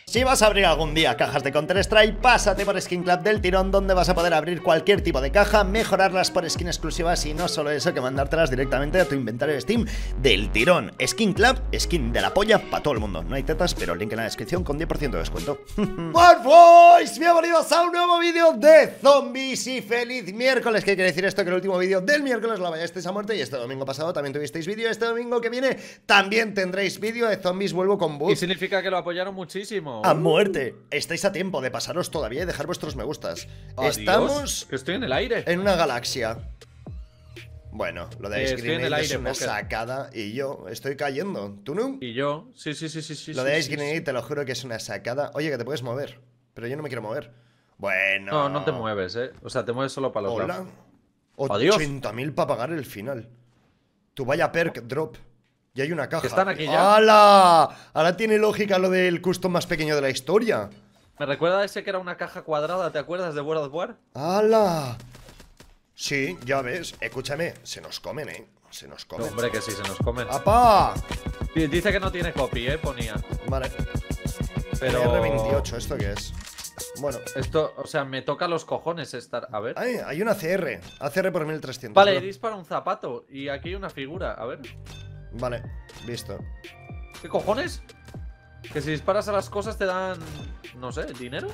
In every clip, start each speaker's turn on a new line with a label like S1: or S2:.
S1: Si vas a abrir algún día cajas de Counter-Strike, pásate por Skin Club del tirón, donde vas a poder abrir cualquier tipo de caja, mejorarlas por skin exclusivas y no solo eso, que mandártelas directamente a tu inventario de Steam del tirón. Skin Club, skin de la polla para todo el mundo. No hay tetas, pero link en la descripción con 10% de descuento. What boys, bienvenidos a un nuevo vídeo de zombies y feliz miércoles. ¿Qué quiere decir esto? Que el último vídeo del miércoles la vallasteis a muerte y este domingo pasado también tuvisteis vídeo. Este domingo que viene también tendréis vídeo de zombies. Vuelvo con boost.
S2: Y significa que lo apoyaron muchísimo.
S1: A muerte. Estáis a tiempo de pasaros todavía y dejar vuestros me gustas.
S2: Adiós,
S1: estamos
S2: que estoy en el aire.
S1: en una galaxia. Bueno, lo de Ice Grenade es una
S2: Poker.
S1: sacada y yo estoy cayendo. ¿Tú no?
S2: Y yo, sí.
S1: Lo de Ice Grenade te lo juro que es una sacada. Oye, que te puedes mover, pero yo no me quiero mover. Bueno.
S2: No, no te mueves, o sea, te mueves solo para los
S1: Hola.
S2: lados.
S1: 80.000 para pagar el final. Tu vaya perk drop. Y hay una caja.
S2: ¿Están aquí ya?
S1: ¡Hala! Ahora tiene lógica lo del custom más pequeño de la historia.
S2: Me recuerda a ese que era una caja cuadrada, ¿te acuerdas de World of War?
S1: ¡Hala! Sí, ya ves. Escúchame, se nos comen, se nos
S2: No,
S1: comen.
S2: hombre, que sí, se nos comen.
S1: ¡Apá!
S2: Dice que no tiene copy, ponía.
S1: Vale.
S2: Pero...
S1: R28, ¿esto qué es? Bueno.
S2: Esto, o sea, me toca los cojones estar... A ver.
S1: Ay, hay una ACR. ACR por 1300.
S2: Vale,
S1: bro.
S2: dispara un zapato. Y aquí hay una figura, a ver.
S1: Vale, visto.
S2: ¿Qué cojones? Que si disparas a las cosas te dan... no sé, ¿dinero?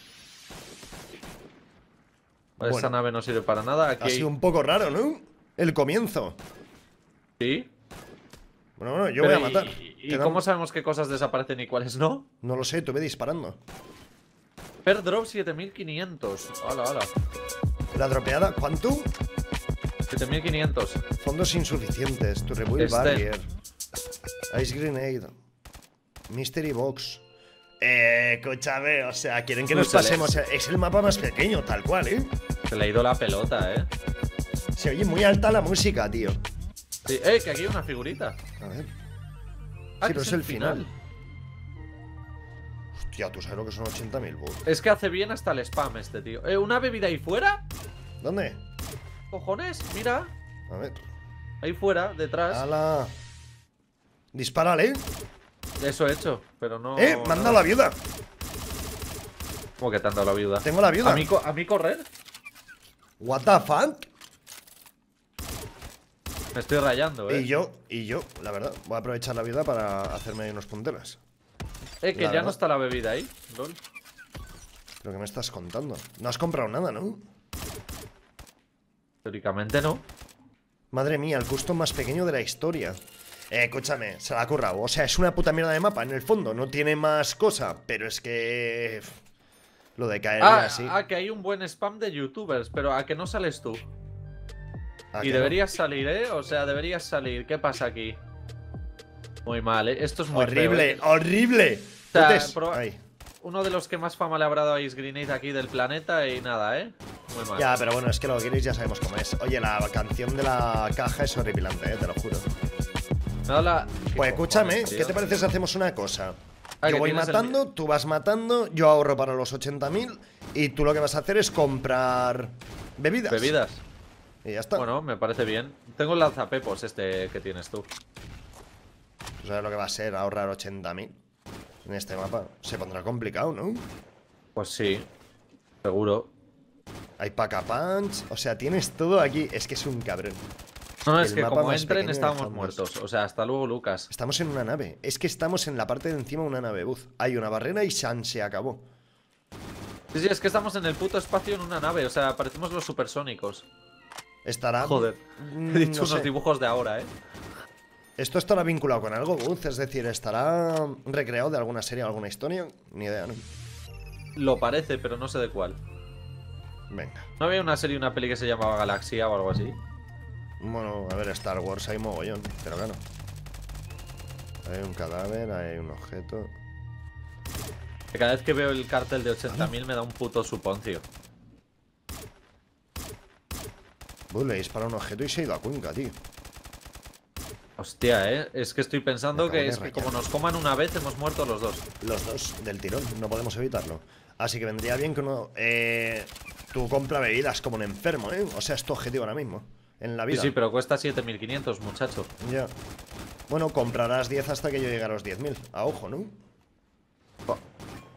S2: Vale,
S1: Bueno.
S2: esta nave no sirve para nada. Aquí
S1: Ha sido un poco raro, ¿no? El comienzo.
S2: Sí.
S1: Bueno, yo
S2: Pero
S1: voy a matar.
S2: ¿Y cómo sabemos qué cosas desaparecen y cuáles no?
S1: No lo sé, tú ve disparando.
S2: Per drop 7500. Hala, hala.
S1: La dropeada, ¿cuánto?
S2: 7500.
S1: Fondos insuficientes, tu rebuild barrier. Ice Grenade. Mystery Box. Escúchame, o sea, quieren que nos pasemos. Es el mapa más pequeño, tal cual,
S2: Se le ha ido la pelota,
S1: Se oye muy alta la música, tío.
S2: Sí, que aquí hay una figurita.
S1: A ver.
S2: Ah,
S1: Sí,
S2: que
S1: pero es el final. Hostia, tú sabes lo que son 80.000 bucks.
S2: Es que hace bien hasta el spam este tío. ¿Una bebida ahí fuera?
S1: ¿Dónde?
S2: Cojones, mira.
S1: A ver.
S2: Ahí fuera, detrás.
S1: ¡Hala! Dispárale.
S2: Eso he hecho, pero no...
S1: Me han dado la viuda.
S2: ¿Cómo que te han dado la viuda?
S1: Tengo la viuda.
S2: ¿A mí correr?
S1: What the fuck?
S2: Me estoy rayando,
S1: Y yo, la verdad, voy a aprovechar la viuda para hacerme ahí unos punteros.
S2: Que
S1: la
S2: ya
S1: verdad.
S2: no está la bebida ahí. Lol.
S1: ¿Pero qué me estás contando? No has comprado nada, ¿no?
S2: Teóricamente no.
S1: Madre mía, el custom más pequeño de la historia. Escúchame, se la ha currado. O sea, es una puta mierda de mapa en el fondo. No tiene más cosa. Pero es que... Lo de caer así.
S2: Que hay un buen spam de youtubers, pero ¿a que no sales tú?
S1: ¿A
S2: Y
S1: que
S2: deberías salir, O sea, deberías salir. ¿Qué pasa aquí? Muy mal, Esto es
S1: no?
S2: muy
S1: Horrible,
S2: feo,
S1: horrible.
S2: O sea,
S1: Entonces, ahí.
S2: uno de los que más fama le habrá dado a Ice Grenade aquí del planeta y nada, Muy mal.
S1: Ya, pero bueno, es que lo que queréis ya sabemos cómo es. Oye, la canción de la caja es horripilante, te lo juro.
S2: Me ha dado la...
S1: Pues escúchame,
S2: cojones,
S1: ¿qué
S2: tío?
S1: te parece si hacemos una cosa?
S2: Ah,
S1: Yo
S2: que
S1: voy
S2: tienes el-
S1: matando, tú vas matando, yo ahorro para los 80.000 y tú lo que vas a hacer es comprar bebidas.
S2: Bebidas.
S1: Y ya está.
S2: Bueno, me parece bien. Tengo el lanzapepos este que tienes tú.
S1: ¿Sabes lo que va a ser ahorrar 80.000 en este mapa? Se pondrá complicado, ¿no?
S2: Pues sí, seguro.
S1: Hay pack-a-punch, o sea, tienes todo aquí. Es que es un cabrón.
S2: No, es
S1: El
S2: que
S1: mapa
S2: como
S1: más
S2: entren
S1: pequeño de
S2: estábamos
S1: zombies.
S2: muertos. O sea, hasta luego, Lucas.
S1: Estamos en una nave. Es que estamos en la parte de encima de una nave, Buz. Hay una barrera y Shan se acabó.
S2: Sí, es que estamos en el puto espacio en una nave. O sea, parecemos los supersónicos.
S1: Estará...
S2: Joder, he dicho
S1: no
S2: unos
S1: sé.
S2: dibujos de ahora,
S1: ¿Esto estará vinculado con algo, Buz? Es decir, ¿estará recreado de alguna serie, alguna historia? Ni idea, ¿no?
S2: Lo parece, pero no sé de cuál.
S1: Venga.
S2: ¿No había una serie, una peli que se llamaba Galaxia o algo así?
S1: Bueno, a ver, Star Wars hay mogollón, pero claro. Hay un cadáver, hay un objeto.
S2: Que cada vez que veo el cartel de 80.000 me da un puto suponcio.
S1: Buz, le dispara un objeto y se ha ido a Cuenca, tío.
S2: Hostia, Es que estoy pensando
S1: Me acabo
S2: que
S1: de
S2: es que
S1: rayar.
S2: como nos coman una vez hemos muerto los dos.
S1: Los dos del tirón, no podemos evitarlo. Así que vendría bien que uno... tú compra bebidas como un enfermo, ¿eh? O sea, es tu objetivo ahora mismo, en la vida.
S2: Sí, pero cuesta 7.500, muchacho.
S1: Ya. Bueno, comprarás 10 hasta que yo llegue a los 10.000. A ojo, ¿no?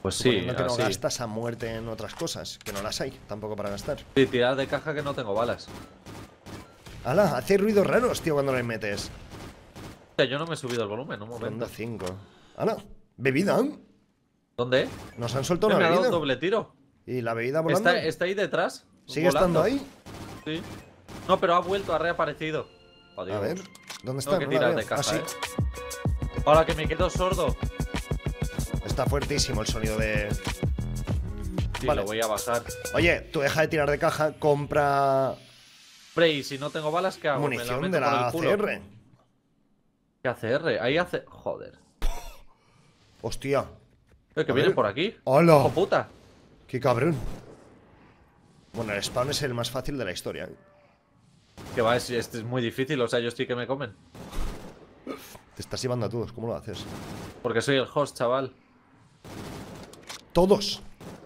S2: Pues sí,
S1: Suponiendo que no
S2: así.
S1: gastas a muerte en otras cosas, que no las hay tampoco para gastar.
S2: Sí, tirar de caja que no tengo balas.
S1: ¡Hala! Hace ruidos raros, tío, cuando le metes.
S2: O sea, yo no me he subido el volumen, un momento.
S1: Ronda 5. ¡Hala! ¿Bebida?
S2: ¿Dónde?
S1: Nos han soltado
S2: Me
S1: una
S2: ha dado
S1: bebida.
S2: doble tiro.
S1: ¿Y la bebida volando?
S2: Está ahí detrás.
S1: ¿Sigue estando
S2: volando.
S1: ahí?
S2: Sí. No, pero ha vuelto, ha reaparecido. Adiós.
S1: A ver, ¿dónde está?
S2: Tengo que
S1: No la
S2: tirar
S1: veo.
S2: de caja,
S1: Ah, sí.
S2: Ahora que me quedo sordo.
S1: Está fuertísimo el sonido de...
S2: Sí,
S1: Vale.
S2: lo voy a bajar.
S1: Oye, tú deja de tirar de caja, compra
S2: Hombre, y si no tengo balas, ¿qué hago? ¿Me
S1: munición
S2: meto
S1: de
S2: por
S1: la
S2: el culo?
S1: ACR.
S2: ¿Qué ACR? Ahí hace... Joder.
S1: Hostia.
S2: Que
S1: A
S2: vienen
S1: ver.
S2: por aquí.
S1: ¡Hola!
S2: ¡Hijo puta!
S1: ¡Qué cabrón! Bueno, el spawn es el más fácil de la historia.
S2: Que va, este es muy difícil, o sea, yo estoy que me comen.
S1: Te estás llevando a todos, ¿cómo lo haces?
S2: Porque soy el host, chaval.
S1: ¡Todos!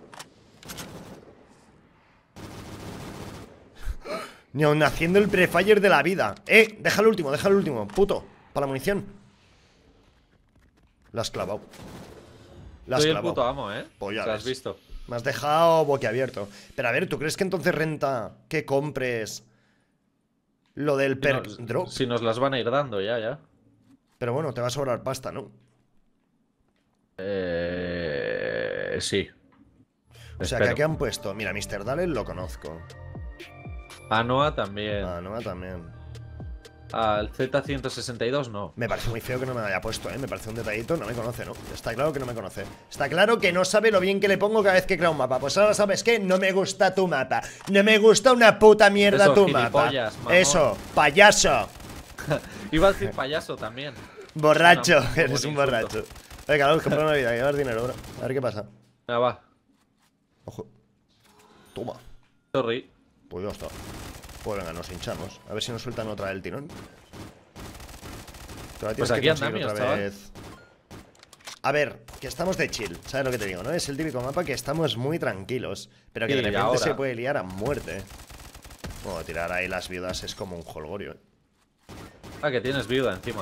S1: Ni aun haciendo el prefire de la vida. Deja el último, puto. Para la munición. La has clavado. La has
S2: Soy el
S1: clavado.
S2: puto amo, ¿eh?
S1: Pues ya
S2: ¿Te has
S1: ves.
S2: visto?
S1: Me has dejado boquiabierto. Pero a ver, ¿tú crees que entonces renta que compres lo del perk drop?
S2: Si nos las van a ir dando, ya.
S1: Pero bueno, te va a sobrar pasta, ¿no?
S2: Sí.
S1: O sea, que aquí han puesto... Mira, Mr. Dalen lo conozco.
S2: Anoa también.
S1: Ah, no, también.
S2: Al Z162 no.
S1: Me parece muy feo que no me haya puesto, ¿eh? Me parece un detallito, no me conoce, ¿no? Está claro que no me conoce. Está claro que no sabe lo bien que le pongo cada vez que crea un mapa. Pues ahora, ¿sabes qué? No me gusta tu mapa. No me gusta una puta mierda
S2: Eso,
S1: tu mapa.
S2: gilipollas, mamón.
S1: Eso, payaso.
S2: Iba a decir payaso también.
S1: Borracho,
S2: Una-
S1: eres
S2: un
S1: un
S2: insulto.
S1: borracho. Venga, vamos, comprar una vida, que llevas dinero, bro. A ver qué pasa.
S2: Venga, va.
S1: Ojo. Toma.
S2: Sorry.
S1: Pues ya está. Pues venga, nos hinchamos. A ver si nos sueltan otra del tirón. Todavía tienes
S2: Pues
S1: que
S2: aquí
S1: conseguir
S2: andamios,
S1: otra
S2: chaval.
S1: vez. A ver, que estamos de chill. ¿Sabes lo que te digo, no? Es el típico mapa que estamos muy tranquilos. Pero que
S2: Sí,
S1: de repente
S2: ahora.
S1: se puede liar a muerte. Bueno, tirar ahí las viudas es como un jolgorio, ¿eh?
S2: Ah, que tienes viuda encima.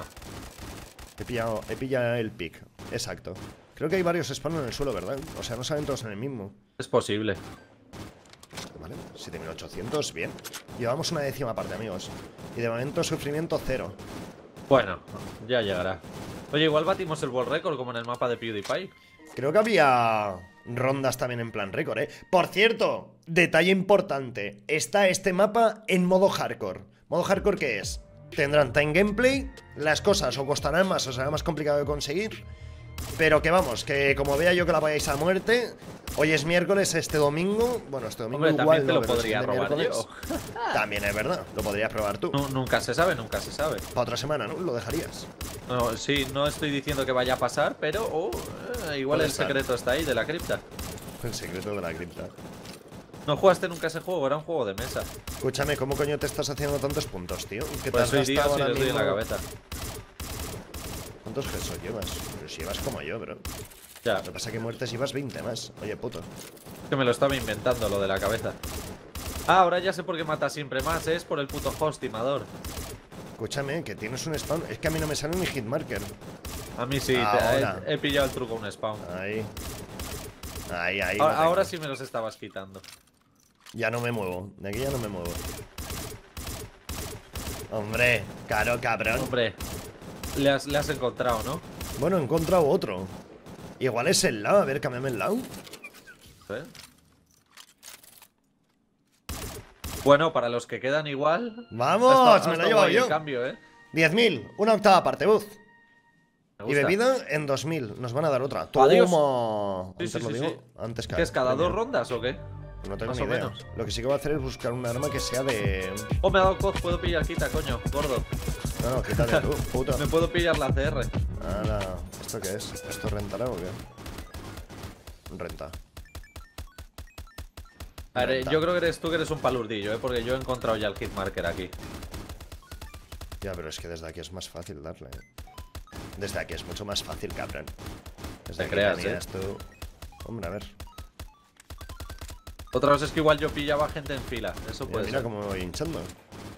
S1: He pillado el pick. Exacto. Creo que hay varios spawns en el suelo, ¿verdad? O sea, no salen todos en el mismo.
S2: Es posible.
S1: Vale, 7800, bien. Llevamos una décima parte, amigos. Y de momento sufrimiento cero.
S2: Bueno, ya llegará. Oye, igual batimos el world record como en el mapa de PewDiePie.
S1: Creo que había rondas también en plan récord, ¿eh? Por cierto, detalle importante. Está este mapa en modo hardcore. ¿Modo hardcore qué es? Tendrán time gameplay, las cosas o costarán más o será más complicado de conseguir. Pero que vamos, que como vea yo que la vayáis a muerte. Hoy es miércoles, este domingo. Bueno, este domingo
S2: Hombre,
S1: igual
S2: también te
S1: no,
S2: lo
S1: pero el
S2: podría
S1: siguiente
S2: robar
S1: miércoles también es verdad, lo podrías probar tú.
S2: Nunca se sabe, nunca se sabe.
S1: Para otra semana, ¿no? Lo dejarías.
S2: No, sí, no estoy diciendo que vaya a pasar, pero igual
S1: Puede
S2: el
S1: estar.
S2: secreto está ahí, de la cripta.
S1: El secreto de la cripta.
S2: No jugaste nunca ese juego, era un juego de mesa.
S1: Escúchame, ¿cómo coño te estás haciendo tantos puntos, tío? ¿Qué te
S2: Pues
S1: has
S2: soy Dios
S1: gastado
S2: y
S1: ahora
S2: les doy en la
S1: mismo?
S2: cabeza.
S1: ¿Cuántos headshots llevas? Pero si llevas como yo, bro.
S2: Ya,
S1: Lo que pasa es que muertes llevas 20 más. Oye, puto.
S2: que me lo estaba inventando lo de la cabeza. Ah, ahora ya sé por qué mata siempre más, es por el puto host timador.
S1: Escúchame, que tienes un spawn. Es que a mí no me sale ni hitmarker.
S2: A mí sí,
S1: Ahora.
S2: he pillado el truco un spawn.
S1: Ahí. Ahí.
S2: Ahora,
S1: lo tengo.
S2: ahora sí me los estabas quitando.
S1: Ya no me muevo. De aquí ya no me muevo. Hombre, caro cabrón.
S2: Hombre, le has encontrado, ¿no?
S1: Bueno, he encontrado otro. Igual es el lado. A ver, cámbiame el lado.
S2: ¿Eh? Bueno, para los que quedan igual.
S1: ¡Vamos!
S2: ha
S1: Me lo he
S2: estado
S1: llevado
S2: guay el
S1: yo.
S2: cambio, ¿eh?
S1: 10.000. Una octava parte, buz.
S2: Me
S1: Y
S2: gusta.
S1: bebida en 2000. Nos van a dar otra.
S2: Adiós.
S1: Toma.
S2: Sí,
S1: Antes
S2: sí,
S1: lo
S2: sí,
S1: digo.
S2: sí.
S1: Antes
S2: ¿Qué es cada
S1: premio.
S2: 2 rondas o qué?
S1: No tengo
S2: Más
S1: ni
S2: o
S1: idea.
S2: menos.
S1: Lo que sí que voy a hacer es buscar un arma que sea de.
S2: Oh, me ha dado coz, puedo pillar quita, coño, gordo.
S1: No, quítate tú, puto.
S2: Me puedo pillar la CR.
S1: Ahora, ¿esto qué es? ¿Esto rentará o qué? Renta.
S2: A ver,
S1: Renta.
S2: yo creo que eres tú que eres un palurdillo, porque yo he encontrado ya el hitmarker aquí.
S1: Ya, pero es que desde aquí es más fácil darle. Desde aquí es mucho más fácil, cabrón. Desde
S2: Te
S1: aquí
S2: creas,
S1: tenías tú. Hombre, a ver.
S2: Otra cosa es que igual yo pillaba gente en fila, eso
S1: Mira,
S2: puede
S1: mira
S2: ser.
S1: cómo me voy hinchando.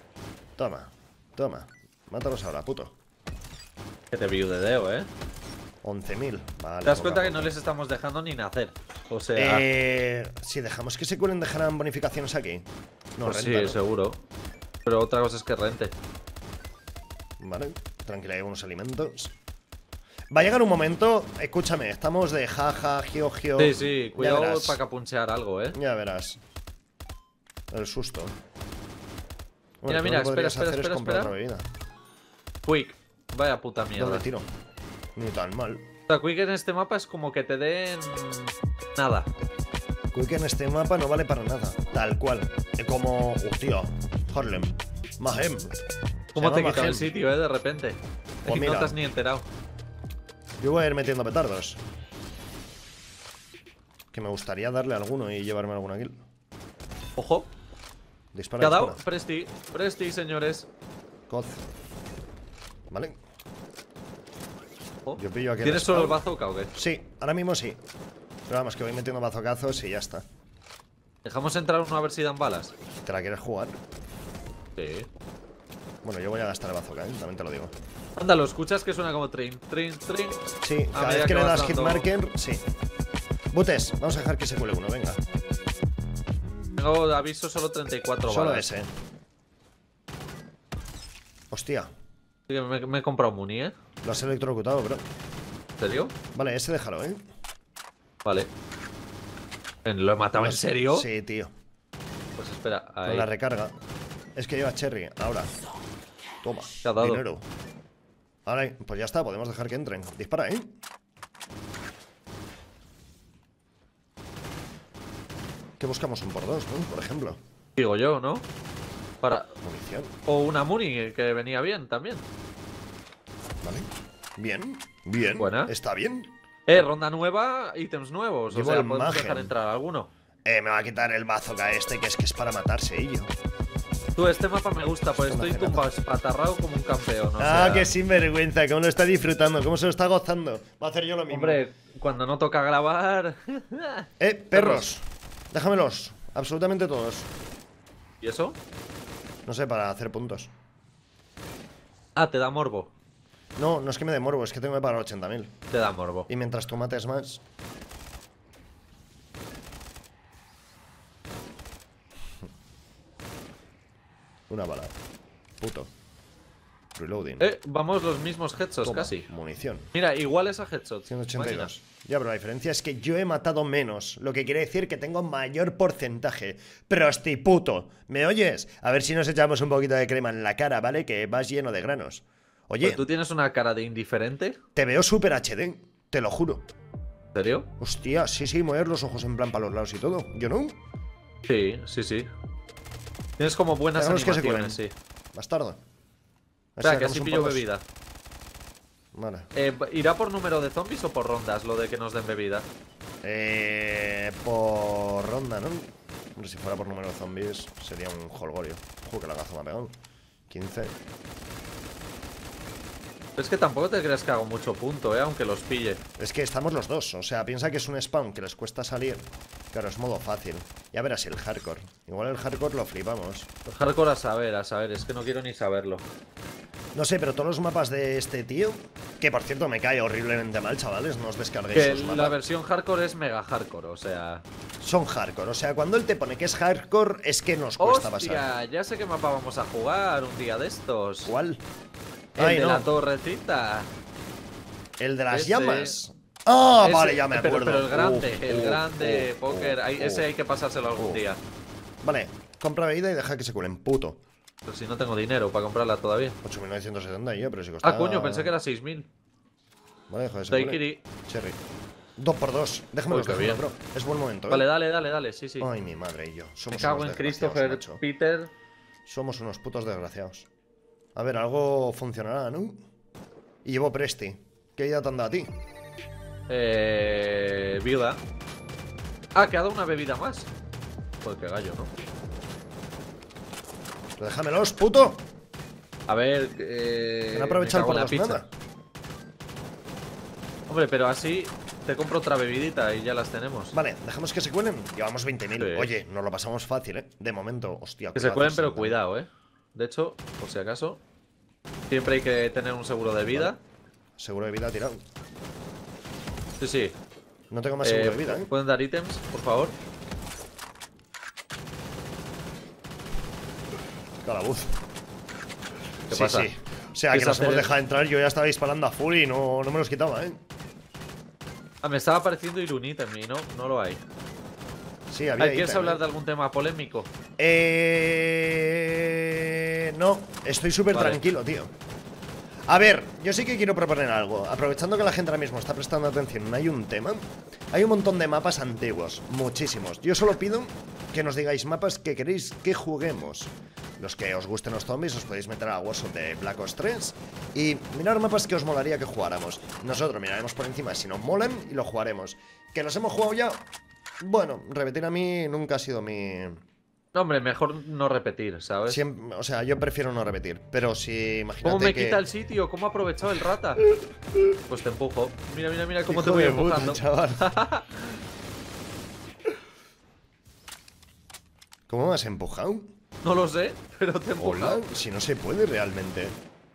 S1: Toma, toma. Mátalos ahora, puto.
S2: Que te viudedeo,
S1: 11.000. Vale.
S2: Te das cuenta que
S1: poco.
S2: no les estamos dejando ni nacer. O sea,
S1: Si dejamos que se cuelen, dejarán bonificaciones aquí. No,
S2: pues
S1: renta,
S2: sí,
S1: ¿no?
S2: seguro. Pero otra cosa es que rente.
S1: Vale, tranquila, hay unos alimentos. Va a llegar un momento, escúchame, estamos de jaja, gio.
S2: Sí, sí,
S1: Ya
S2: cuidado
S1: verás.
S2: para capunchear algo,
S1: Ya verás. El susto.
S2: Mira,
S1: Hombre,
S2: mira,
S1: lo que podrías
S2: espera,
S1: hacer es
S2: espera,
S1: comprar
S2: espera.
S1: otra bebida.
S2: Quick, vaya puta
S1: ¿Dónde
S2: mierda.
S1: tiro? Ni tan mal.
S2: O sea, Quick en este mapa es como que te den nada.
S1: Quick en este mapa no vale para nada. Tal cual. Como. Hostia. Harlem. Mahem.
S2: ¿Cómo
S1: Se
S2: te
S1: llama
S2: quita el
S1: Mahem.
S2: sitio, de repente?
S1: Pues
S2: Y
S1: mira.
S2: no te has ni enterado.
S1: Yo voy a ir metiendo petardos. Que me gustaría darle alguno y llevarme alguna kill.
S2: Ojo,
S1: Dispara,
S2: ¿qué ha dado?
S1: dispara.
S2: Presti, señores.
S1: Coz. Vale.
S2: Ojo.
S1: Yo pillo aquí.
S2: ¿Tienes solo el bazooka o qué?
S1: Sí, ahora mismo sí. Pero vamos, que voy metiendo bazocazos y ya está.
S2: ¿Dejamos entrar uno a ver si dan balas?
S1: ¿Te la quieres jugar?
S2: Sí.
S1: Bueno, yo voy a gastar el bazooka, también te lo digo.
S2: Anda, ¿lo escuchas que suena como trin?
S1: Sí,
S2: A
S1: cada
S2: medida
S1: vez que
S2: que
S1: le
S2: vas
S1: das
S2: dando-
S1: hitmarker, sí. Butes, vamos a dejar que se cuele uno, venga.
S2: Tengo de aviso solo 34
S1: Solo
S2: balas.
S1: ese. Hostia,
S2: Así que me he comprado Muni, ¿eh?
S1: lo has electrocutado, bro.
S2: ¿En serio?
S1: Vale, ese déjalo, ¿eh?
S2: Vale. ¿Lo he matado en serio?
S1: Sí, tío.
S2: Pues espera,
S1: Con
S2: ahí.
S1: la recarga. Es que lleva Cherry, ahora. Toma,
S2: ¿Qué ha dado?
S1: dinero. Ahora, pues ya está, podemos dejar que entren. Dispara, ¿eh? Que buscamos un por dos, ¿no? Por ejemplo.
S2: Digo yo, ¿no? Para...
S1: Munición.
S2: O una Muni que venía bien también.
S1: Vale. Bien, bien.
S2: Buena.
S1: Está bien.
S2: Ronda nueva, ítems nuevos.
S1: Llevo
S2: o sea,
S1: el
S2: podemos
S1: Magen.
S2: dejar entrar alguno.
S1: Me va a quitar el bazooka este, que es para matarse, y yo.
S2: Tú, este mapa me gusta, pues
S1: Una
S2: estoy
S1: cenata.
S2: espatarrado como un campeón. O
S1: Ah,
S2: sea,
S1: qué sinvergüenza, cómo lo está disfrutando, cómo se lo está gozando. Va a hacer yo lo mismo.
S2: Hombre, cuando no toca grabar.
S1: Perros. Déjamelos. Absolutamente todos.
S2: ¿Y eso?
S1: No sé, para hacer puntos.
S2: Ah, te da morbo.
S1: No, no es que me dé morbo, es que tengo que pagar 80.000.
S2: Te da morbo.
S1: Y mientras tú mates más. Una bala. Puto. Reloading.
S2: Vamos los mismos headshots
S1: Toma,
S2: casi.
S1: munición.
S2: Mira, iguales a headshots.
S1: 182. Ya, pero la diferencia es que yo he matado menos, lo que quiere decir que tengo mayor porcentaje. Prostiputo, ¿me oyes? A ver si nos echamos un poquito de crema en la cara, ¿vale? Que vas lleno de granos. Oye,
S2: Pues ¿tú tienes una cara de indiferente?
S1: te veo súper HD, te lo juro.
S2: ¿En serio?
S1: Hostia, sí, mover los ojos en plan para los lados y todo. ¿Yo no?
S2: Sí, sí, sí. Tienes como buenas
S1: Dejemos que se
S2: animaciones, sí.
S1: Bastardo. A ver
S2: Espera,
S1: si
S2: que
S1: sacamos
S2: así
S1: un
S2: pillo
S1: por dos.
S2: bebida.
S1: Vale.
S2: ¿Irá por número de zombies o por rondas lo de que nos den bebida?
S1: Por ronda, ¿no? Hombre, si fuera por número de zombies sería un holgorio. Ojo, que la gaza me ha pegado. 15.
S2: Es que tampoco te creas que hago mucho punto, aunque los pille.
S1: Es que estamos los dos, o sea, piensa que es un spawn que les cuesta salir. Claro, es modo fácil. Ya verás el hardcore. Igual el hardcore lo flipamos.
S2: El hardcore a saber, es que no quiero ni saberlo.
S1: No sé, pero todos los mapas de este tío, que por cierto me cae horriblemente mal, chavales, no os descarguéis
S2: Que
S1: esos
S2: la
S1: mapas.
S2: versión hardcore es mega hardcore, o sea...
S1: Son hardcore, o sea, cuando él te pone que es hardcore, es que nos cuesta pasar.
S2: ¡Hostia! Ya sé qué mapa vamos a jugar un día de estos.
S1: ¿Cuál?
S2: El
S1: Ay,
S2: de
S1: no.
S2: la torrecita.
S1: El de las
S2: Ese.
S1: llamas. Ah,
S2: Ese,
S1: vale, ya me acuerdo.
S2: Pero el grande, póker,
S1: oh,
S2: ese hay que pasárselo algún día.
S1: Vale, compra bebida y deja que se cuelen, puto.
S2: Pero si no tengo dinero para comprarla todavía.
S1: 8.970 yo, pero si costaba...
S2: Ah, coño, pensé que era 6.000.
S1: Vale, deja que se
S2: Take
S1: cuele.
S2: it.
S1: Cherry. 2x2. Déjamelos,
S2: Uy, qué
S1: déjamelos,
S2: bien.
S1: bro. Es buen momento,
S2: Vale, dale, sí, sí.
S1: Ay, mi madre y yo.
S2: Me
S1: Somos
S2: cago
S1: unos
S2: en
S1: desgraciados,
S2: Christopher,
S1: macho.
S2: Peter.
S1: Somos unos putos desgraciados. A ver, algo funcionará, ¿no? Y llevo Presti. ¿Qué idea te han dado a ti?
S2: Viuda. Ah, que ha dado una bebida más. Joder, qué gallo, ¿no?
S1: Pero déjamelos, puto.
S2: A ver,
S1: No aprovechar
S2: me cago
S1: por
S2: en la
S1: dos
S2: pizza.
S1: nada.
S2: Hombre, pero así te compro otra bebidita y ya las tenemos.
S1: Vale, dejamos que se cuelen. Llevamos 20.000.
S2: Sí.
S1: Oye, nos lo pasamos fácil, ¿eh? De momento, hostia.
S2: Que se cuelen, pero
S1: 60.
S2: cuidado, De hecho, por si acaso, siempre hay que tener un seguro de vida.
S1: Seguro de vida tirado.
S2: Sí, sí.
S1: No tengo más seguro de vida,
S2: ¿Pueden dar ítems, por favor?
S1: Calabuz.
S2: ¿Qué
S1: Sí,
S2: pasa?
S1: sí. O sea, que
S2: ¿Quieres
S1: nos hemos
S2: hacer-
S1: dejado entrar. Yo ya estaba disparando a full y no me los quitaba,
S2: Ah, me estaba apareciendo Irunit en mí, ¿no? No lo hay.
S1: Sí, había
S2: ¿Quieres
S1: ítem,
S2: hablar de algún tema polémico?
S1: No, estoy súper
S2: Vale.
S1: tranquilo, tío. A ver, yo sí que quiero proponer algo. Aprovechando que la gente ahora mismo está prestando atención, hay un tema. Hay un montón de mapas antiguos, muchísimos. Yo solo pido que nos digáis mapas que queréis que juguemos. Los que os gusten los zombies os podéis meter a Warzone de Black Ops 3 y mirar mapas que os molaría que jugáramos. Nosotros miraremos por encima si nos molan y lo jugaremos. ¿Que los hemos jugado ya? Bueno, repetir a mí nunca ha sido mi...
S2: No, hombre, mejor no repetir, ¿sabes?
S1: O sea, yo prefiero no repetir. Pero si imagínate
S2: ¿Cómo me
S1: que...
S2: quita el sitio? ¿Cómo ha aprovechado el rata? Pues te empujo. Mira, mira, mira cómo
S1: Hijo
S2: te voy
S1: de puta,
S2: empujando.
S1: chaval. ¿Cómo me has empujado?
S2: No lo sé, pero te he empujado.
S1: Hola, si no se puede realmente.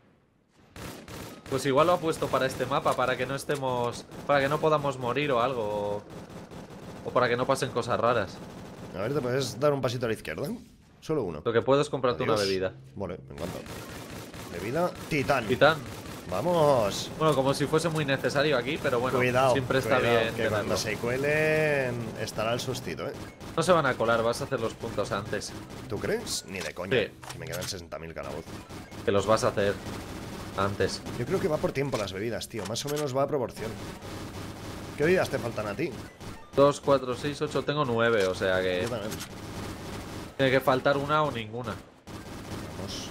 S2: Pues igual lo ha puesto para este mapa, para que no estemos... Para que no podamos morir o algo. O para que no pasen cosas raras.
S1: A ver, ¿te puedes dar un pasito a la izquierda? Solo uno.
S2: Lo que puedo es comprarte una
S1: Adiós.
S2: bebida.
S1: Vale, me encanta. Bebida Titán.
S2: Titán.
S1: Vamos.
S2: Bueno, como si fuese muy necesario aquí, pero bueno,
S1: Cuidado,
S2: siempre está
S1: cuidado,
S2: bien
S1: que
S2: tenerlo.
S1: cuando se cuelen estará el sustito, ¿eh?
S2: No se van a colar, vas a hacer los puntos antes.
S1: ¿Tú crees? Ni de coña.
S2: Sí.
S1: Que me quedan 60.000 calabozos.
S2: Que los vas a hacer antes.
S1: Yo creo que va por tiempo las bebidas, tío. Más o menos va a proporción. ¿Qué bebidas te faltan a ti?
S2: 2, 4, 6, 8, tengo 9, o sea que
S1: Yo también.
S2: tiene que faltar una o ninguna.
S1: Vamos.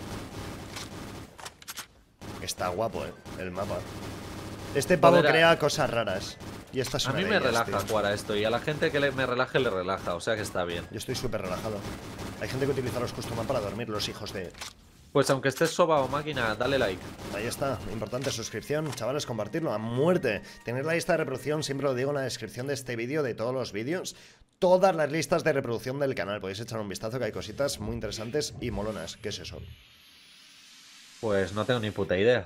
S1: Está guapo, el mapa. Este pavo
S2: Joder,
S1: crea cosas raras. Y esta es
S2: A
S1: una
S2: mí
S1: de
S2: me
S1: ellas,
S2: relaja
S1: tío.
S2: jugar a esto y a la gente que me relaje le relaja, o sea que está bien.
S1: Yo estoy súper relajado. Hay gente que utiliza los custom para dormir, los hijos de...
S2: Pues aunque estés soba o máquina, dale like.
S1: Ahí está, importante suscripción, chavales, compartirlo a muerte. Tener la lista de reproducción, siempre lo digo en la descripción de este vídeo, de todos los vídeos. Todas las listas de reproducción del canal. Podéis echar un vistazo que hay cositas muy interesantes y molonas. ¿Qué es eso?
S2: Pues no tengo ni puta idea.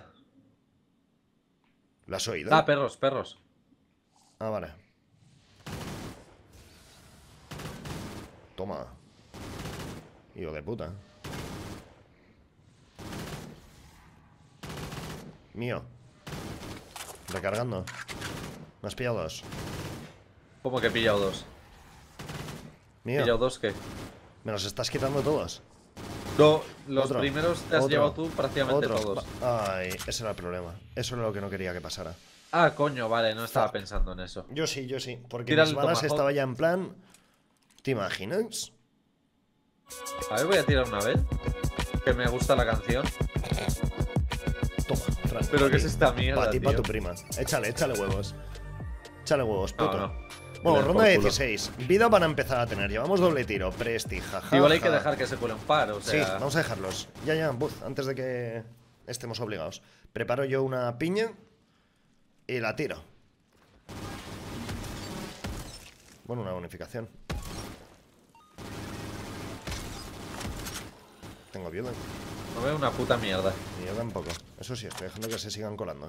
S1: ¿Lo has oído?
S2: Ah, perros, perros.
S1: Ah, vale. Toma. Hijo de puta. Mío. Recargando. ¿Me has pillado dos?
S2: ¿Cómo que he pillado dos? ¿He
S1: Mío.
S2: pillado dos qué?
S1: ¿Me los estás quitando todos?
S2: No, los
S1: Otro,
S2: primeros te has
S1: otro,
S2: llevado tú prácticamente
S1: Otro.
S2: todos.
S1: Ay, ese era el problema. Eso era lo que no quería que pasara.
S2: Ah, coño, vale, no estaba
S1: Fuck.
S2: pensando en eso.
S1: Yo sí, yo sí. Porque
S2: Tira
S1: mis
S2: el
S1: balas
S2: Tomahawk.
S1: estaba ya en plan... ¿Te imaginas?
S2: A ver, voy a tirar una vez. Que me gusta la canción.
S1: Toma.
S2: Pero ¿qué es esta mierda,
S1: Para ti, para
S2: tío?
S1: tu prima. Échale huevos. Échale huevos,
S2: No,
S1: puto.
S2: no.
S1: Bueno,
S2: Ven
S1: ronda
S2: por culo.
S1: 16. Vida van a empezar a tener. Llevamos doble tiro. Presti, jaja.
S2: Igual hay que dejar que se cuele un par, o
S1: Sí,
S2: sea...
S1: vamos a dejarlos. Ya, buz, antes de que estemos obligados. Preparo yo una piña y la tiro. Bueno, una bonificación. Tengo viuda.
S2: No veo una puta mierda.
S1: Y yo tampoco. Eso sí, estoy dejando que se sigan colando,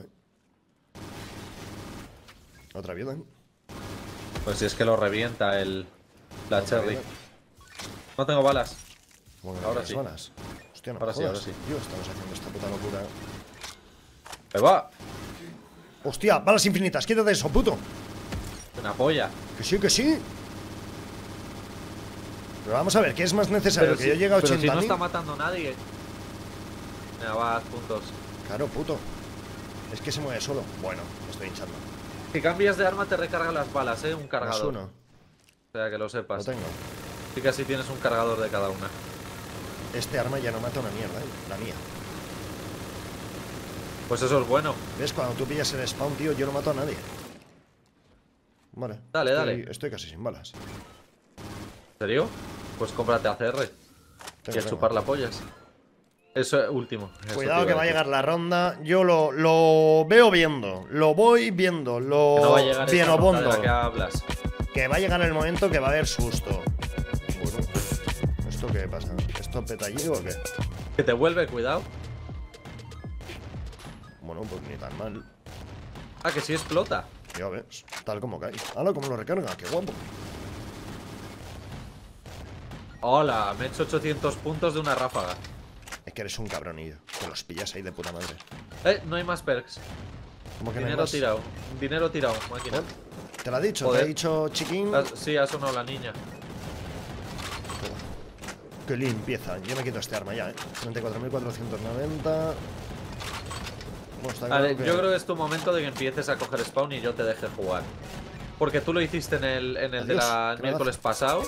S1: Otra viuda.
S2: Pues si es que lo revienta la
S1: Otra
S2: cherry.
S1: viuda.
S2: No tengo balas.
S1: Como que
S2: Ahora
S1: no
S2: sí.
S1: tienes balas. Hostia, no
S2: Ahora
S1: me
S2: sí,
S1: jodas.
S2: ahora sí.
S1: Tío, estamos haciendo esta puta locura.
S2: ¡Me va!
S1: Hostia, balas infinitas. Quítate eso, puto.
S2: Una polla.
S1: Que sí, que sí. Pero vamos a ver, ¿qué es más necesario? Que yo llegue a 80.000.
S2: Pero si no está matando a nadie. Venga, va, haz puntos.
S1: Claro, puto. Es que se mueve solo. Bueno, me estoy hinchando.
S2: Si cambias de arma te recarga las balas, un
S1: Más
S2: cargador.
S1: uno.
S2: O sea, que lo
S1: Lo
S2: sepas.
S1: tengo.
S2: Sí que así tienes un cargador de cada una.
S1: Este arma ya no mata una mierda, La mía.
S2: Pues eso es bueno.
S1: ¿Ves? Cuando tú pillas el spawn, tío, yo no mato a nadie. Vale.
S2: Dale,
S1: estoy,
S2: dale.
S1: Estoy casi sin balas.
S2: ¿En serio? Pues cómprate ACR. Y a
S1: Tengo.
S2: chupar la pollas. Eso es último. Eso
S1: Cuidado
S2: te
S1: que
S2: iba
S1: va a
S2: decir.
S1: llegar la ronda. Yo lo veo viendo. Lo voy viendo. Lo
S2: Que no va a llegar esa
S1: bien
S2: ronda de
S1: obondo.
S2: la que hablas.
S1: Que va a llegar el momento que va a haber susto. Bueno, ¿esto qué pasa? ¿Esto peta allí o qué?
S2: Que te vuelve, cuidado.
S1: Bueno, pues ni tan mal.
S2: Ah, que sí explota.
S1: Ya ves, tal como cae. ¡Hala, cómo lo recarga! ¡Qué guapo!
S2: Hola, me he hecho 800 puntos de una ráfaga.
S1: Es que eres un cabronillo. Te los pillas ahí de puta madre.
S2: No hay más perks.
S1: ¿Cómo que no hay
S2: Dinero
S1: más?
S2: tirado. Dinero tirado, máquina.
S1: ¿Te lo ha dicho?
S2: Joder.
S1: ¿Te ha dicho chiquín?
S2: Sí, ha sonado la niña.
S1: ¡Qué limpieza! Yo me quito este arma ya, 34.490. Bueno, está
S2: Vale,
S1: claro que...
S2: yo creo que es tu momento de que empieces a coger spawn y yo te deje jugar. Porque tú lo hiciste en el de
S1: Adiós,
S2: la miércoles pasado.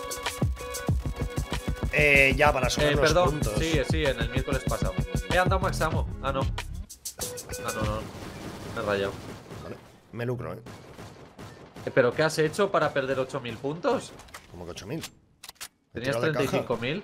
S1: Ya, para subir los
S2: Perdón,
S1: puntos.
S2: sí, en el miércoles pasado. He andado Max Ammo. Ah, no. No. Me he rayado.
S1: Vale, me lucro,
S2: ¿Pero qué has hecho para perder 8.000 puntos?
S1: Como que 8.000.
S2: Tenías
S1: Tiro de caja.
S2: 35.000.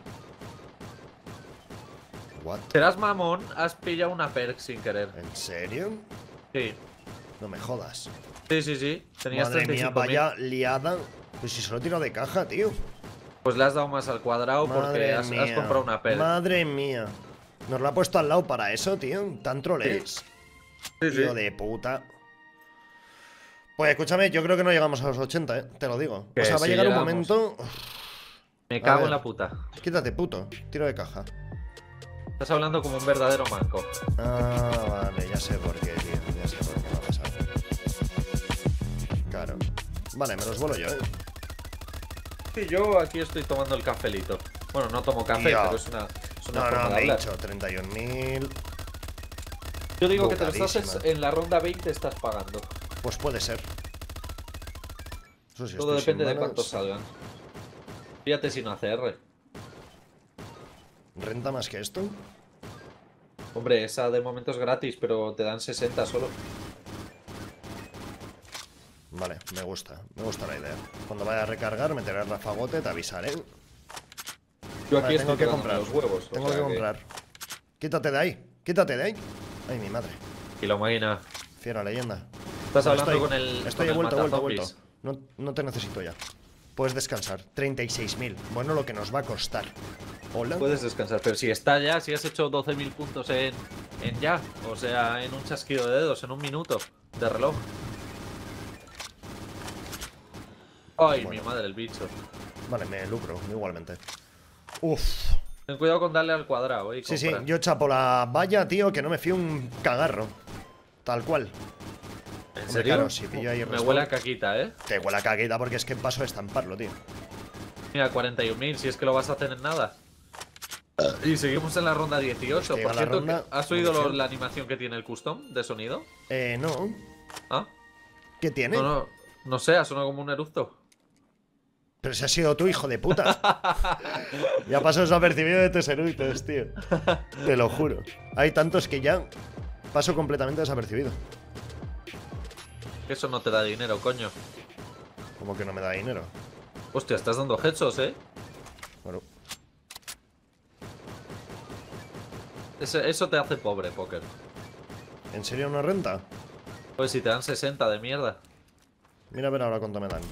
S1: What?
S2: Serás mamón, has pillado una perk sin querer.
S1: ¿En serio?
S2: Sí.
S1: No me jodas.
S2: Sí. Tenías
S1: Madre mía,
S2: 35.000.
S1: vaya liada. Pues si solo tiro de caja, tío.
S2: Pues le has dado más al cuadrado porque
S1: Madre
S2: has
S1: mía.
S2: comprado una perk.
S1: Madre mía. Nos lo ha puesto al lado para eso, tío. Tan troles.
S2: Sí.
S1: Tío de puta. Pues escúchame, yo creo que no llegamos a los 80, te lo digo.
S2: Que
S1: O sea, va a
S2: sí
S1: llegar un
S2: llegamos.
S1: momento.
S2: Me
S1: A
S2: cago
S1: ver.
S2: en la puta.
S1: Quítate, puto. Tiro de caja.
S2: Estás hablando como un verdadero manco.
S1: Ah, vale, ya sé por qué, tío. Ya sé por qué va a pasar. Claro. Vale, me los vuelo yo,
S2: Sí, yo aquí estoy tomando el cafelito. Bueno, no tomo café,
S1: Ya.
S2: pero es una
S1: No,
S2: forma
S1: no,
S2: de
S1: me he
S2: hablar.
S1: dicho 31.000.
S2: Yo digo que te lo estás
S1: Bucadísima.
S2: en la ronda 20 estás pagando.
S1: Pues puede ser. Eso sí,
S2: Todo
S1: estoy sin
S2: depende de
S1: manos.
S2: cuántos salgan. Fíjate si no hace R.
S1: ¿Renta más que esto?
S2: Hombre, esa de momento es gratis, pero te dan 60 solo.
S1: Vale, me gusta la idea. Cuando vaya a recargar, meteré el rafagote, te avisaré.
S2: Yo
S1: Vale,
S2: aquí
S1: tengo
S2: estoy
S1: que
S2: quedándome
S1: comprar.
S2: los huevos.
S1: Tengo que comprar. Quítate de ahí, quítate de ahí. Ay, mi madre.
S2: Y la máquina.
S1: Fiera leyenda.
S2: Estás
S1: Vale,
S2: hablando con el.
S1: Estoy
S2: con el
S1: vuelto.
S2: matazombies.
S1: No te necesito ya. Puedes descansar. 36.000. Bueno, lo que nos va a costar. Hola.
S2: Puedes descansar, pero si está ya, si has hecho 12.000 puntos en ya, o sea, en un chasquido de dedos, en un minuto de reloj. Ay,
S1: Bueno.
S2: mi madre, el bicho.
S1: Vale, me lucro, igualmente. Uf.
S2: Ten cuidado con darle al cuadrado, y
S1: Sí,
S2: comprar.
S1: yo chapo la valla, tío, que no me fío un cagarro. Tal cual.
S2: ¿En
S1: Hombre,
S2: serio?
S1: claro, si pillo ahí
S2: Me
S1: respawn.
S2: huele a caquita,
S1: Te huele a caguita porque es que paso a estamparlo, tío.
S2: Mira, 41.000, si es que lo vas a hacer en nada. Y seguimos en la ronda 18.
S1: Llega
S2: Por
S1: la
S2: cierto,
S1: ronda,
S2: ¿has oído
S1: munición.
S2: la animación que tiene el custom de sonido?
S1: No.
S2: ¿Ah?
S1: ¿Qué tiene?
S2: No sé, ha sonado como un eructo.
S1: Pero si has sido tú, hijo de puta. Ya paso desapercibido de tus eructos, tío. Te lo juro. Hay tantos que ya paso completamente desapercibido.
S2: Eso no te da dinero, coño.
S1: Como que no me da dinero.
S2: Hostia, estás dando headshots, ¿eh?
S1: Bueno,
S2: Eso te hace pobre, póker.
S1: ¿en serio no renta?
S2: Pues si te dan 60 de mierda.
S1: Mira a ver ahora cuánto me dan.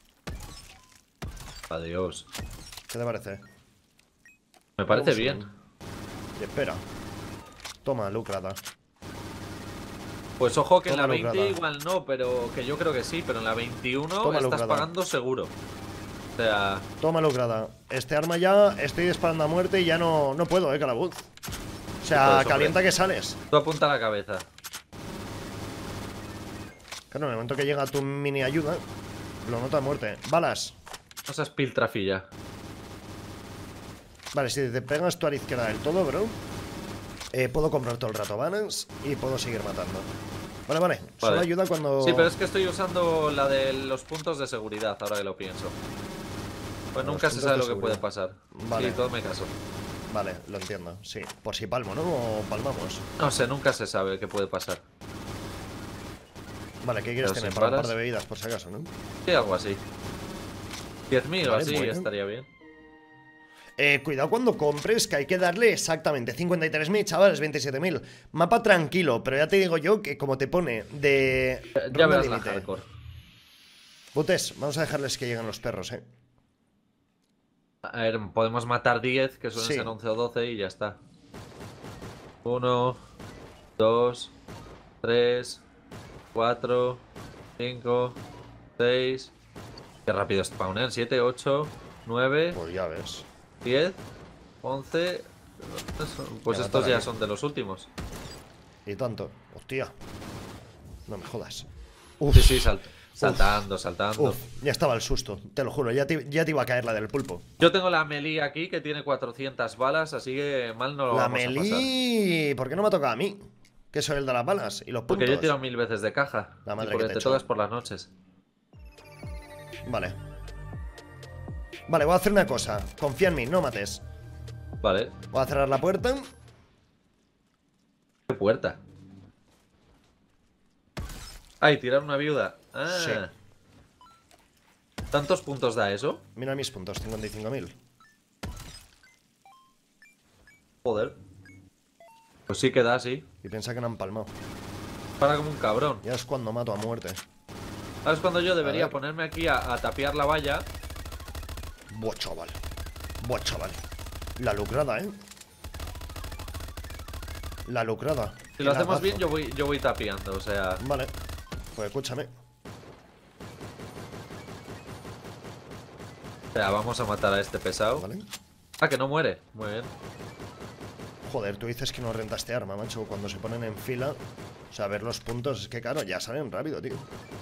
S2: Adiós.
S1: ¿Qué te parece?
S2: Me parece
S1: Vamos,
S2: bien.
S1: Y espera. Toma, lucrata.
S2: Pues ojo que en la
S1: Toma
S2: 20
S1: lucrada.
S2: igual no, pero que yo creo que sí, pero en la 21
S1: Toma
S2: estás
S1: lucrada.
S2: pagando seguro. O sea,
S1: Toma, lucrata. Este arma ya estoy disparando a muerte y ya no puedo, calabuz. O sea,
S2: puedes, hombre.
S1: calienta que sales.
S2: tú apunta a la cabeza.
S1: Claro, en el momento que llega tu mini ayuda, lo noto a muerte. Balas.
S2: No seas piltrafilla.
S1: Vale, si te pegas tú a la izquierda del todo, bro, puedo comprar todo el rato balas y puedo seguir matando. Vale. Solo ayuda cuando...
S2: Sí, pero es que estoy usando la de los puntos de seguridad, ahora que lo pienso. Pues
S1: Los
S2: nunca se
S1: puntos
S2: sabe
S1: de
S2: lo que puede
S1: seguridad.
S2: pasar.
S1: Vale.
S2: Sí, todo me caso.
S1: Vale, lo entiendo, sí. Por si palmo, ¿no? O palmamos.
S2: No sé, nunca se sabe qué puede pasar.
S1: Vale, ¿qué quieres
S2: Pero
S1: tener?
S2: sin
S1: Para un par
S2: balas.
S1: de bebidas, por si acaso, ¿no?
S2: Sí, algo así. 10.000 o
S1: Vale,
S2: así
S1: bueno.
S2: estaría bien.
S1: Cuidado cuando compres, que hay que darle exactamente 53.000, chavales, 27.000. Mapa tranquilo, pero ya te digo yo que como te pone de...
S2: Ya
S1: ronda
S2: verás la
S1: límite.
S2: hardcore.
S1: Butes, vamos a dejarles que lleguen los perros,
S2: A ver, podemos matar 10, que suelen
S1: Sí.
S2: ser 11 o 12 y ya está. 1, 2, 3, 4, 5, 6. Qué rápido spawnean. 7, 8, 9,
S1: Pues ya ves.
S2: 10, 11. Pues
S1: Ya
S2: estos
S1: matar
S2: ya
S1: aquí.
S2: son de los últimos.
S1: Y tanto. Hostia. No me jodas.
S2: Sí, sí, saltando, saltando.
S1: Uf, ya estaba el susto, te lo juro, ya te iba a caer la del pulpo.
S2: Yo tengo la melee aquí que tiene 400 balas, así que mal no lo
S1: La
S2: vamos a pasar.
S1: melee, ¿por qué no me ha tocado a mí? Que soy el de las balas y los puntos.
S2: Porque yo he tirado 1000 veces de caja.
S1: La madre
S2: y porque
S1: que te
S2: te
S1: echó.
S2: tocas por las noches.
S1: Vale. Vale, voy a hacer una cosa. Confía en mí, no mates.
S2: Vale.
S1: Voy a cerrar la puerta.
S2: ¿Qué puerta? Ay, tirar una viuda. Ah.
S1: Sí.
S2: ¿Tantos puntos da eso?
S1: Mira mis puntos, 55.000.
S2: Joder. Pues sí que da, sí.
S1: Y piensa que no han palmado.
S2: Para como un cabrón.
S1: Ya es cuando mato a muerte.
S2: Ahora es cuando yo debería
S1: ver.
S2: ponerme aquí a tapiar la valla.
S1: Buah, chaval. Buah, chaval. La lucrada, ¿eh? La lucrada.
S2: Si lo
S1: Qué
S2: hacemos bien,
S1: lagazo.
S2: yo voy tapiando, o sea.
S1: Vale. Pues escúchame.
S2: O sea, vamos a matar a este pesado.
S1: Vale.
S2: Ah, que no muere. Muy bien.
S1: Joder, tú dices que no rentaste arma, macho. Cuando se ponen en fila, o sea, ver los puntos, es que claro, ya salen rápido, tío.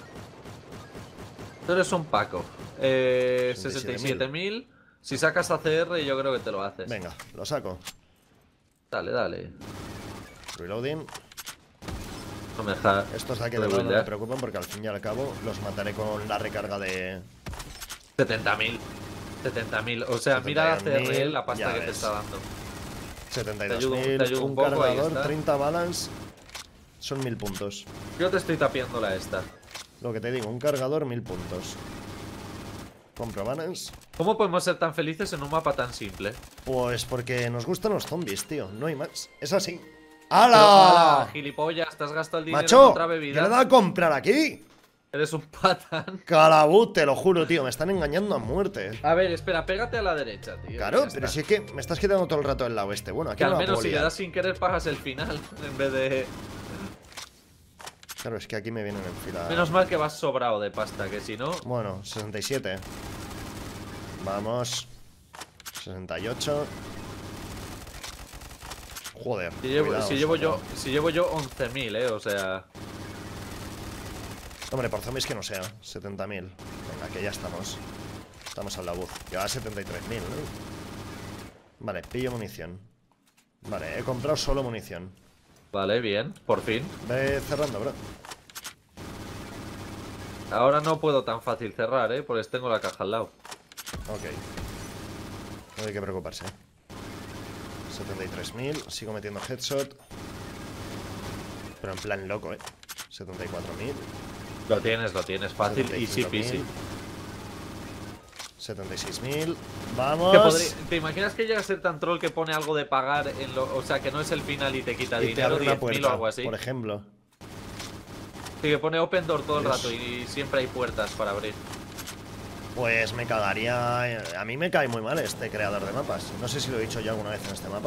S2: Tú eres un Paco. 67.000. Si sacas ACR, yo creo que te lo haces.
S1: Venga, lo saco.
S2: Dale, dale.
S1: Reloading.
S2: No me deja.
S1: Estos de aquí
S2: de
S1: de verdad no me
S2: buildear.
S1: preocupan porque al fin y al cabo los mataré con la recarga de...
S2: 70.000. 70.000. O sea, mira la
S1: 71.000,
S2: CR, la pasta
S1: ya
S2: que te
S1: ves.
S2: está dando.
S1: 72.000,
S2: un
S1: un
S2: poco, ahí
S1: cargador,
S2: está.
S1: 30 balas. Son 1000 puntos.
S2: Yo te estoy tapiando la esta.
S1: Lo que te digo, un cargador, 1000 puntos. Compro balas.
S2: ¿Cómo podemos ser tan felices en un mapa tan simple?
S1: Pues porque nos gustan los zombies, tío. No hay más. Es así.
S2: Pero,
S1: ¡Hala!
S2: ala, gilipollas, te has gastado el dinero en
S1: Macho,
S2: otra
S1: ¿qué
S2: bebida.
S1: le da a comprar aquí?
S2: Eres un patán.
S1: Calabut, te lo juro, tío. Me están engañando a muerte.
S2: A ver, espera, pégate a la derecha, tío.
S1: Claro,
S2: Ya
S1: pero
S2: está.
S1: si es que me estás quitando todo el rato el lado este. Bueno, aquí
S2: Que
S1: no
S2: al
S1: la
S2: menos
S1: puedo
S2: si le
S1: liar.
S2: das sin querer pagas el final en vez de.
S1: Claro, es que aquí me vienen en fila.
S2: Menos mal que vas sobrado de pasta, que si no.
S1: Bueno, 67. Vamos. 68. Joder. cuidado,
S2: Si llevo
S1: sobrado.
S2: yo 11.000, o sea.
S1: Hombre, por zombies que no sea. 70.000. Venga, que ya estamos. Estamos al labur. Lleva 73.000, ¿no? Vale, pillo munición. Vale, he comprado solo munición.
S2: Vale, bien, por fin.
S1: Ve cerrando, bro.
S2: Ahora no puedo tan fácil cerrar, porque tengo la caja al lado.
S1: Ok. No hay que preocuparse. 73.000. Sigo metiendo headshot. Pero en plan loco, 74.000.
S2: Lo tienes, fácil, easy
S1: 75.000.
S2: peasy.
S1: 76.000.
S2: Que
S1: Vamos.
S2: ¿Te imaginas que llega a ser tan troll que pone algo de pagar en lo, o sea, que no es el final y te quita
S1: Y te
S2: dinero,
S1: abre una
S2: 10.000 o
S1: puerta,
S2: algo así?
S1: por ejemplo.
S2: Sí, que pone open door todo el
S1: Dios.
S2: rato y siempre hay puertas para abrir.
S1: Pues me cagaría. A mí me cae muy mal este creador de mapas. No sé si lo he dicho yo alguna vez en este mapa.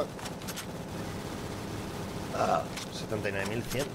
S1: 79.100.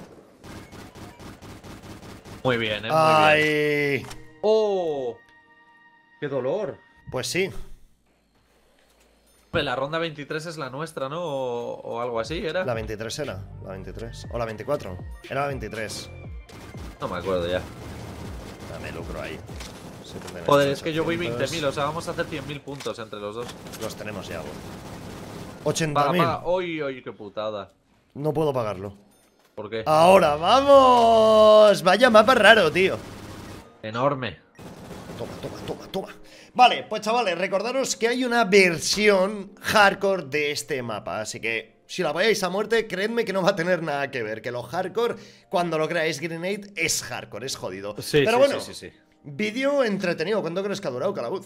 S2: Muy bien, muy bien.
S1: ¡Ay!
S2: ¡Oh! ¡Qué dolor!
S1: Pues sí.
S2: Hombre, la ronda 23 es la nuestra, ¿no? O algo así, ¿era?
S1: La 23 era. La 23. O la 24. Era la 23.
S2: No me acuerdo ya.
S1: Dame lucro ahí. 79.800.
S2: Joder, es que yo voy 20.000, o sea, vamos a hacer 100.000 puntos entre los dos.
S1: Los tenemos ya, bro.
S2: Paga,
S1: 80.000.
S2: paga. ¡Uy, qué putada!
S1: No puedo pagarlo.
S2: ¿Por qué?
S1: Ahora, vamos. Vaya mapa raro, tío.
S2: Enorme.
S1: Toma. Vale, pues chavales, recordaros que hay una versión hardcore de este mapa. Así que si la apoyáis a muerte, creedme que no va a tener nada que ver. Que lo hardcore, cuando lo creáis Grenade, es hardcore, es jodido.
S2: Sí,
S1: pero
S2: sí,
S1: bueno,
S2: sí.
S1: vídeo entretenido. ¿Cuánto crees que ha durado, Calabuz?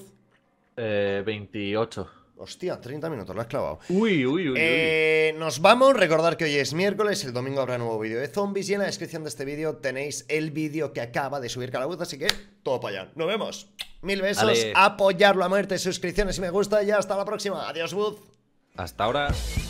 S2: 28.
S1: Hostia, 30 minutos, lo has clavado.
S2: Uy.
S1: Nos vamos, recordar que hoy es miércoles, el domingo habrá nuevo vídeo de zombies y en la descripción de este vídeo tenéis el vídeo que acaba de subir Calabuz, así que todo para allá. Nos vemos. 1000 besos,
S2: Vale.
S1: apoyarlo a muerte, suscripciones y me gusta y hasta la próxima. Adiós, Bud.
S2: Hasta ahora.